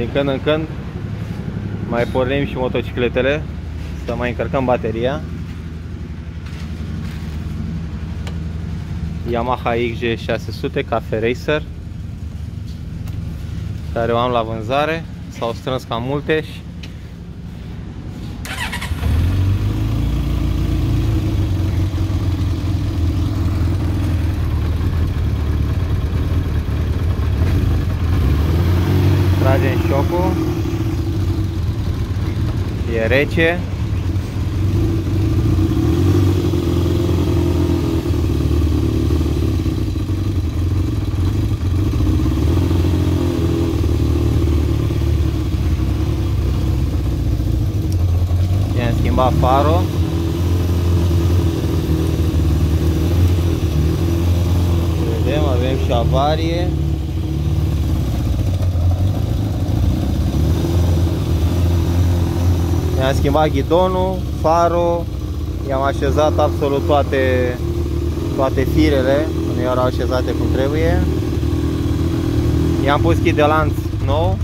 din când în când mai pornim și motocicletele, să mai încărcăm bateria. Yamaha XG600 Cafe Racer, care o am la vânzare. S-au strâns cam multe și tragem șocul. E rece. I-am schimbat farul. Vedem, avem și avarie. I-am schimbat ghidonul, farul, i-am așezat absolut toate firele, nu erau așezate cum trebuie. I-am pus chit de lanț nou.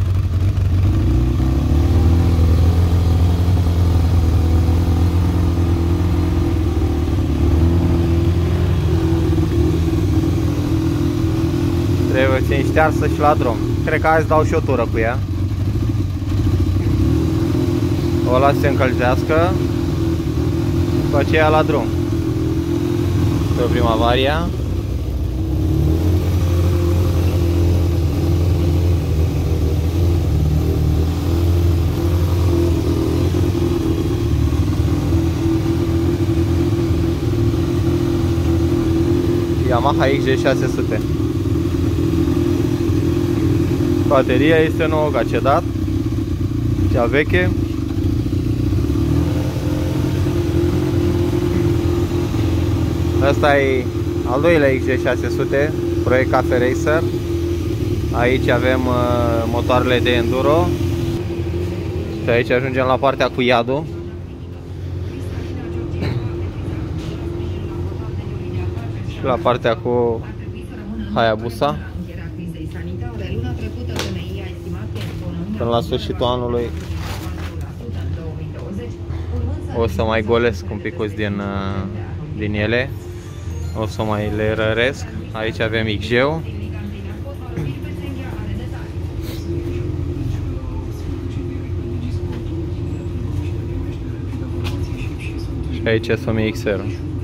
Trebuie țin ștearsă și la drum. Cred că azi dau și o tură cu ea. O las să se încălzească, după aceea la drum. Să oprim avaria. Yamaha XG600. Bateria este nouă ca cedat, cea veche. Asta e al doilea XG600, proiect Cafe Racer. Aici avem motoarele de enduro. Și aici ajungem la partea cu iadul. Și la partea cu Hayabusa. Până la sfârșitul anului o să mai golesc un picuț din ele. O să mai le răresc. Aici avem XG-ul. Și aici SOMI XR-ul.